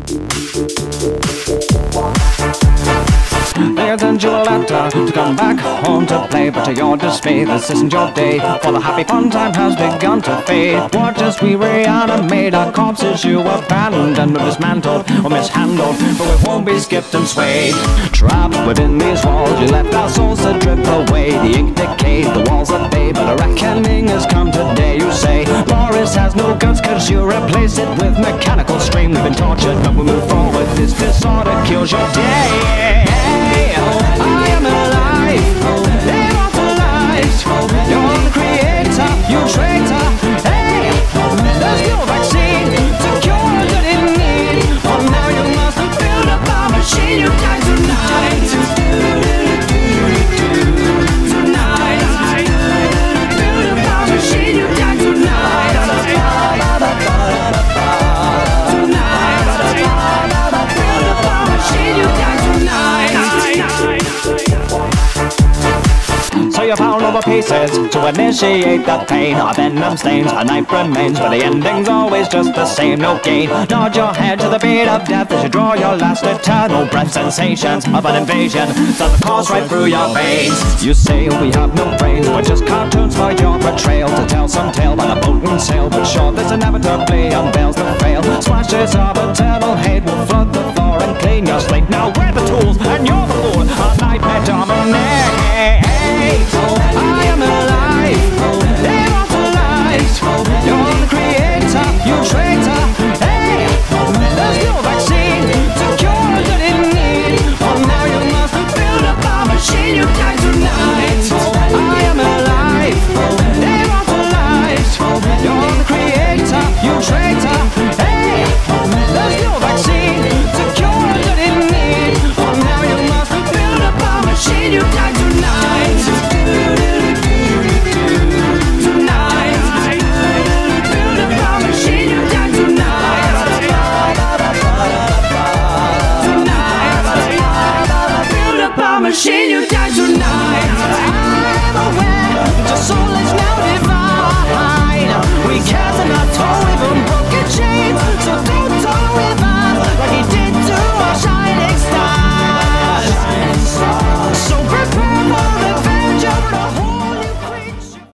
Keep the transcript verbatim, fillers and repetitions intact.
They send you a letter to come back home to play, but to your dismay, this isn't your day, for the happy fun time has begun to fade. Watch as we reanimate our corpses you abandoned, or dismantled, or mishandled, but we won't be skipped and swayed. Trapped within these walls, you left our souls to drip away. The ink decayed, the walls are bay, but a reckoning has come today. You say, Loris has no guts, cause you replace it with mechanical stream. We've been tortured, but we move forward, this disorder kills your day. I am alive, immortalized. You're the creator, you traitor. Hey, there's no vaccine to cure that in need. For now you must build up our machine. You die tonight. Tonight, build up our machine. You die tonight. Tonight, build up our machine. You die tonight. So you found all the pieces to initiate the pain. Our venom stains, our knife remains, but the ending's always just the same, no gain. Nod your head to the beat of death as you draw your last eternal breath. Sensations of an invasion start to course right through your veins. You say we have no brains, we're just cartoons for your betrayal. To tell some tale by the boat and sail, but sure this inevitably unveils the frail. Splashes of eternal hate will flood the floor and clean your slate. Now we're the tools and you're the fool, our nightmare dominates.